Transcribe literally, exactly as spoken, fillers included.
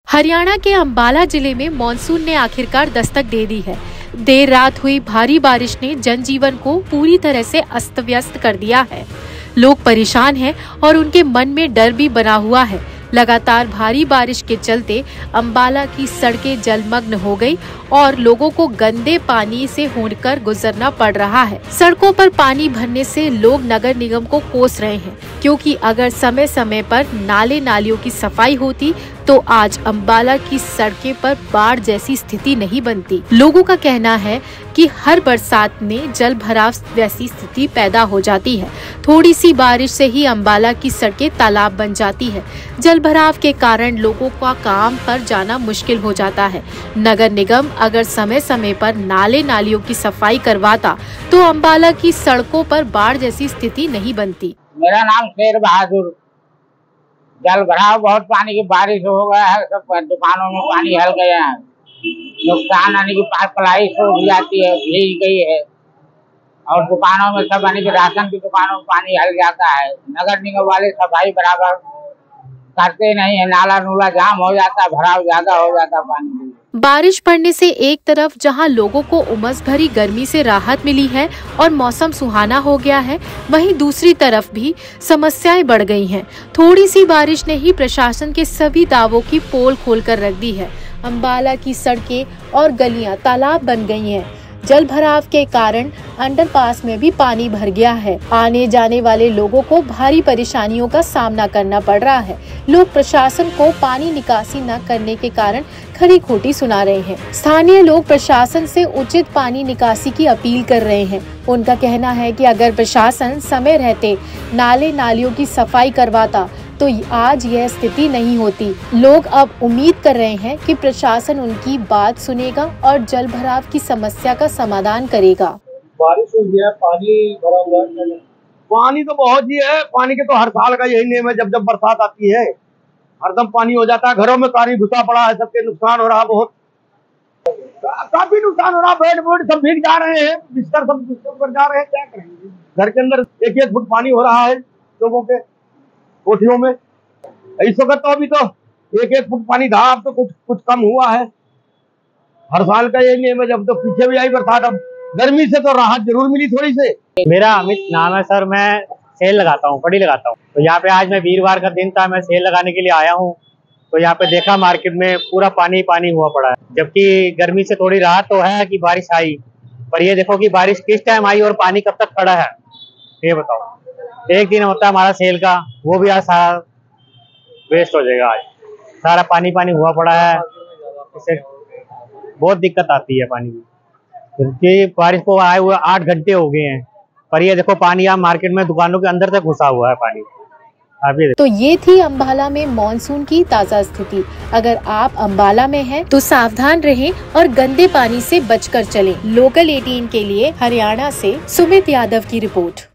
हरियाणा के अंबाला जिले में मॉनसून ने आखिरकार दस्तक दे दी है। देर रात हुई भारी बारिश ने जनजीवन को पूरी तरह से अस्त व्यस्त कर दिया है। लोग परेशान हैं और उनके मन में डर भी बना हुआ है। लगातार भारी बारिश के चलते अंबाला की सड़कें जलमग्न हो गई और लोगों को गंदे पानी से होकर गुजरना पड़ रहा है। सड़कों पर पानी भरने से लोग नगर निगम को कोस रहे हैं, क्योंकि अगर समय समय पर नाले नालियों की सफाई होती तो आज अंबाला की सड़कें पर बाढ़ जैसी स्थिति नहीं बनती। लोगों का कहना है कि हर बरसात में जल भराव जैसी स्थिति पैदा हो जाती है। थोड़ी सी बारिश से ही अंबाला की सड़कें तालाब बन जाती है। जल भराव के कारण लोगों का काम पर जाना मुश्किल हो जाता है। नगर निगम अगर समय समय पर नाले नालियों की सफाई करवाता तो अंबाला की सड़कों पर बाढ़ जैसी स्थिति नहीं बनती। मेरा नाम शेर बहादुर। जल भराव बहुत पानी की बारिश हो गया है, सब दुकानों में पानी हल गया है। नुकसान यानी कि पलाई सूख जाती है, भीग गई है और दुकानों में सब यानी कि राशन की दुकानों में पानी हल जाता है। नगर निगम वाले सफाई बराबर करते नहीं है, नाला नूला जाम हो जाता है, भराव ज्यादा हो जाता है पानी। बारिश पड़ने से एक तरफ जहां लोगों को उमस भरी गर्मी से राहत मिली है और मौसम सुहाना हो गया है, वहीं दूसरी तरफ भी समस्याएं बढ़ गई हैं। थोड़ी सी बारिश ने ही प्रशासन के सभी दावों की पोल खोलकर रख दी है। अंबाला की सड़कें और गलियां तालाब बन गई हैं। जल भराव के कारण अंडरपास में भी पानी भर गया है। आने जाने वाले लोगों को भारी परेशानियों का सामना करना पड़ रहा है। लोग प्रशासन को पानी निकासी न करने के कारण खरी खोटी सुना रहे हैं। स्थानीय लोग प्रशासन से उचित पानी निकासी की अपील कर रहे हैं। उनका कहना है कि अगर प्रशासन समय रहते नाले नालियों की सफाई करवाता तो आज यह स्थिति नहीं होती। लोग अब उम्मीद कर रहे हैं कि प्रशासन उनकी बात सुनेगा और जल भराव की समस्या का समाधान करेगा। बारिश हो गया, पानी भरा हुआ है। पानी तो बहुत ही है। पानी के तो हर साल का यही नियम है, जब जब बरसात आती है हरदम पानी हो जाता है। घरों में पानी घुसा पड़ा है, सबके नुकसान हो रहा, बहुत काफी नुकसान हो रहा। बेड बेड सब भीग जा रहे हैं, बिस्तर सब बिस्तर पर जा रहे हैं। क्या करेंगे? घर के अंदर एक एक फुट पानी हो रहा है लोगों के कोठियों में। इस वक्त तो अभी तो एक एक फुट पानी था, अब तो कुछ कुछ कम हुआ है। हर साल का ये नियम है, जब तो पीछे भी आई बरसात, अब गर्मी से तो राहत जरूर मिली थोड़ी से। मेरा अमित नाम है सर, मैं सेल लगाता हूँ, कड़ी लगाता हूँ। तो यहाँ पे आज मैं वीरवार का दिन था, मैं सेल लगाने के लिए आया हूँ। तो यहाँ पे देखा मार्केट में पूरा पानी पानी हुआ पड़ा है, जबकि गर्मी से थोड़ी राहत तो है कि बारिश आई, पर ये देखो कि बारिश किस टाइम आई और पानी कब तक खड़ा है, ये बताओ। एक दिन होता है हमारा सेल का, वो भी आज सारा वेस्ट हो जाएगा। आज सारा पानी पानी हुआ पड़ा है, इससे बहुत दिक्कत आती है पानी की। क्योंकि बारिश को आए हुए आठ घंटे हो गए हैं, पर ये देखो पानी यहाँ मार्केट में दुकानों के अंदर तक घुसा हुआ है पानी। अभी तो ये थी अंबाला में मॉनसून की ताज़ा स्थिति। अगर आप अंबाला में हैं तो सावधान रहें और गंदे पानी से बचकर चलें। लोकल अठारह के लिए हरियाणा से सुमित यादव की रिपोर्ट।